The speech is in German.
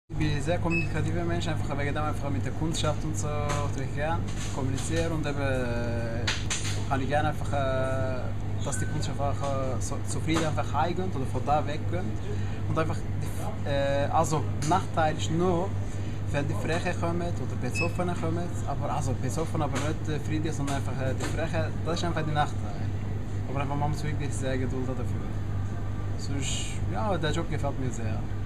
Ich bin ein sehr kommunikativer Mensch, einfach wegen dem einfach mit der Kundschaft und so tue ich gerne kommunizieren und eben kann ich gerne einfach, dass die Kundschaft einfach so zufrieden einfach heimgeht oder von da weggeht. Und einfach, also Nachteil ist nur, wenn die Frechen kommen oder Besoffene kommen, aber also besoffen aber nicht Friede, sondern einfach die Frechen, das ist einfach die Nachteil. Aber einfach man muss wirklich sehr Geduld dafür. Sonst, ja, der Job gefällt mir sehr.